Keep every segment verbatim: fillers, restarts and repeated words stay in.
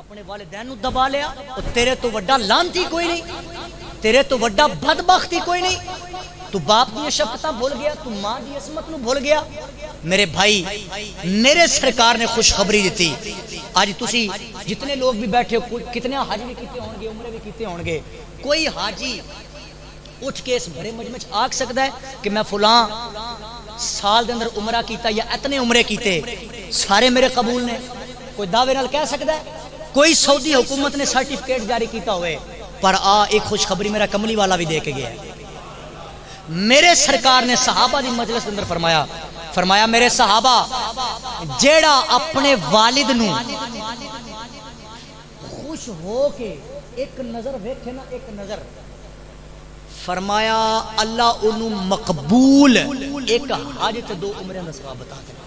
اپنے والدین نو دبا لیا، اور تیرے تو وڈا لانتی کوئی نہیں، تیرے تو وڈا بدبختی کوئی نہیں، تو باپ دی شفقتاں بھول گیا، تو ماں دی عصمت نو بھول گیا۔ میرے بھائی، میرے سرکار نے خوشخبری دیتی، آج تسی جتنے لوگ بھی بیٹھے ہو، کتنے حج بھی کیتے ہون گے، عمرے بھی کیتے ہون گے، کوئی حاجی اٹھ کے اس بڑے مجمع چ آکھ سکتا ہے کہ میں فلاں سال دے اندر عمرہ کیتا یا اتنے عمرے کیتے سارے میرے قبول نے؟ کوئی دعوے نال کہہ سکتا ہے؟ کوئی سعودی حکومت نے سرٹیفکیٹ جاری کیتا ہوئے؟ پر آ ایک خوشخبری میرا کملی والا بھی دے کے گیا ہے۔ میرے سرکار نے صحابہ دی مجلس اندر فرمایا فرمایا میرے صحابہ، جیڑا اپنے والد نو خوش ہو کے ایک نظر ویکھے نا، ایک نظر، فرمایا اللہ انہوں مقبول ایک حج تے دو عمرے دا ثواب بتا دے۔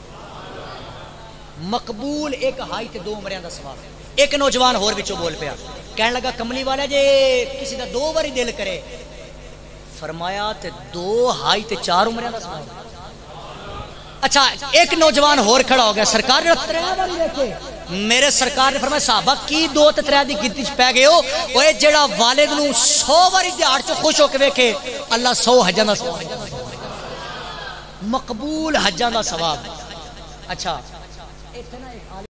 مقبول ایک حج تے دو عمرے دا ثواب۔ ایک نوجوان ہور وچوں بول پیا، کہنے لگا کملی والا جے کسی دا دو باری دل کرے، فرمایا تے دو حج تے چار عمرے دا ثواب۔ اچھا ایک نوجوان ہور کھڑا ہو گیا، سرکار نے ترے باری دیکھے، میرے سرکار نے فرمایا صحابہ کی دو تے ترے دی گنتی چ پے گئے ہو، اوے جڑا والد نو سو باری دیہاڑ چ خوش ہو کے ویکھے، اللہ سو حجاں دا ثواب، مقبول حجاں دا ثواب۔ اچھا ایتھے نا ایک